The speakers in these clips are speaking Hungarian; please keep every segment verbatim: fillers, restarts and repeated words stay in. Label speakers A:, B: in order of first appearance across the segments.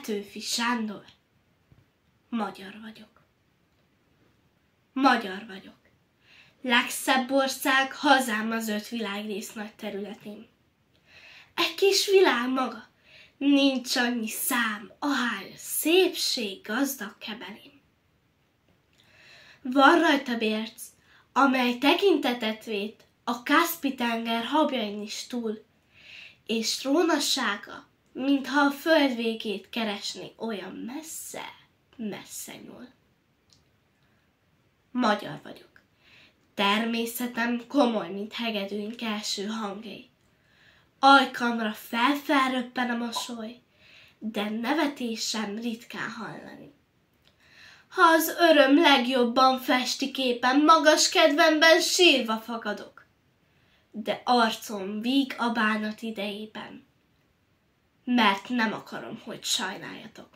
A: Petőfi Sándor. Magyar vagyok. Magyar vagyok. Legszebb ország, hazám az öt világrész nagy területén. Egy kis világ maga, nincs annyi szám, ahány szépség gazdag kebelén. Van rajta bérc, amely tekintetet vét a Kaszpi-tenger habjain is túl, és trónassága, mintha a föld végét keresné, olyan messze, messze nyúl. Magyar vagyok. Természetem komoly, mint hegedűink első hangjai. Ajkamra felfelröppen a mosoly, de nevetésem ritkán hallani. Ha az öröm legjobban festi képen, magas kedvemben sírva fakadok, de arcom víg a bánat idejében, mert nem akarom, hogy sajnáljatok.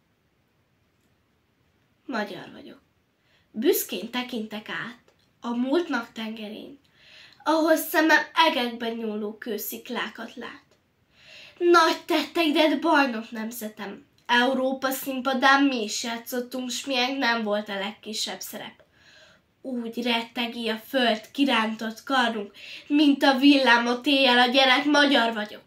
A: Magyar vagyok. Büszkén tekintek át a múltnak tengerén, ahol szemem egekben nyúló kősziklákat lát. Nagy tetteidet bajnok nemzetem, Európa színpadán mi is játszottunk, s miénk nem volt a legkisebb szerep. Úgy rettegi a föld kirántott karunk, mint a villámot éjjel a gyerek, magyar vagyok.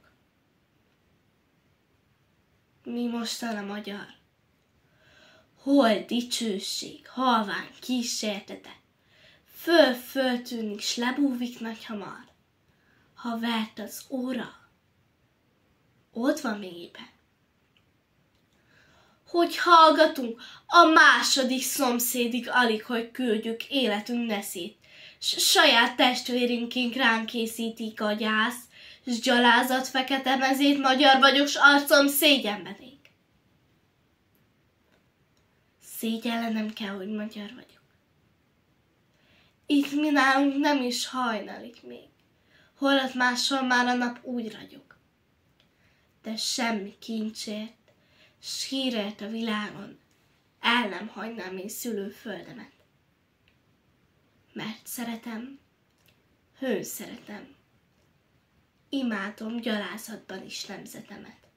A: Mi mostan a magyar? Hol dicsőség, halvány kísértete, föl-föl tűnik, s lebúvik nagy hamar. Ha vert az óra, ott van még éppen. Hogy hallgatunk, a második szomszédig alig, hogy küldjük életünk neszét, s saját testvérünkink ránk készítik a gyász, s gyalázat fekete mezét, magyar vagyok, s arcom szégyenben ég. Szégyellenem kell, hogy magyar vagyok. Itt mi nálunk nem is hajnalik még, holott máshol már a nap úgy ragyog. De semmi kincsért, s hírért a világon el nem hagynám én szülőföldemet. Mert szeretem, hőn szeretem, imádom gyalázatban is nemzetemet.